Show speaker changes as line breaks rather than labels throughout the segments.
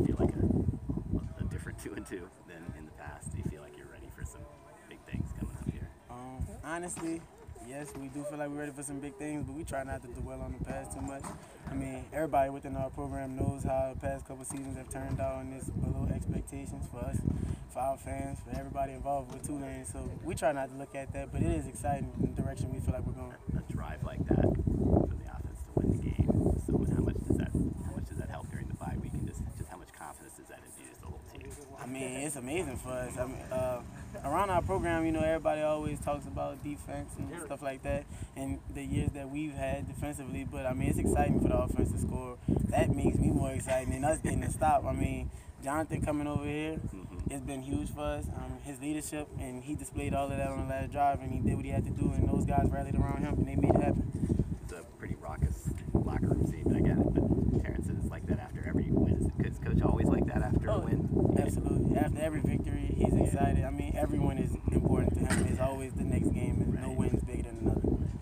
feel like a different 2-2 than in the past? Do you feel like you're ready for some big things coming up here?
Honestly, yes, we do feel like we're ready for some big things, but we try not to dwell on the past too much. I mean, everybody within our program knows how the past couple seasons have turned out, and there's below expectations for us, for our fans, for everybody involved with Tulane. So we try not to look at that, but it is exciting in the direction we feel like we're going.
A drive like that for the offense to win the game. So how much does that help during the bye week, and just how much confidence does that infuse the whole team?
I mean, it's amazing for us. I mean, around our program, you know, everybody always talks about defense and stuff like that, and the years that we've had defensively. But I mean, it's exciting for the offense to score. That makes me more excited than us getting to stop. I mean, Jonathan coming over here, it's been huge for us. His leadership, and he displayed all of that on the last drive, and he did what he had to do, and those guys rallied around him, and they made it happen.
It's a pretty raucous locker room scene, I get it, but Terrence is like that after every win. Is Coach always like that after a win?
Absolutely. After every victory, he's excited. I mean, every win is important to him. It's always the next game, and no win is bigger than another.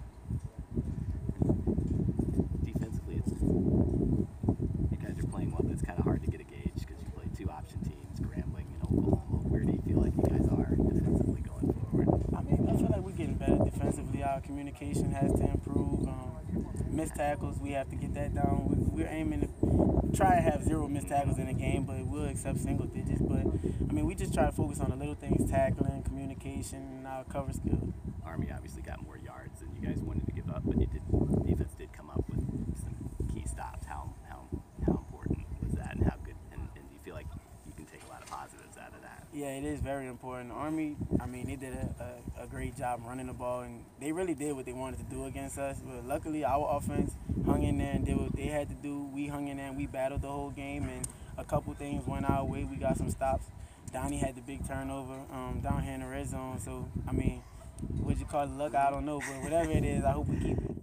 Defensively, you guys are playing well, but it's kind of hard to get a gauge because you play two option teams, Grambling and Oklahoma. Where do you feel like you guys are defensively going forward?
I mean, I feel like we're getting better defensively. Our communication has to improve. Missed tackles, we have to get that down. We're aiming to try and have 0 missed tackles in a game, but we'll accept single digits. But, I mean, we just try to focus on the little things, tackling, communication, and our cover skills.
Army obviously got more yards than you guys wanted to give up, but defense did come up with some key stops. How important was that, and how good, and do you feel like you can take a lot of positives out of that?
Yeah, it is very important. Army, I mean, they did a great job running the ball, and they really did what they wanted to do against us. But luckily, our offense hung in there and did what they had to do. We hung in there and we battled the whole game, and a couple things went our way. We got some stops. Donnie had the big turnover down here in the red zone. So, I mean, what you call it, luck, I don't know. But whatever it is, I hope we keep it.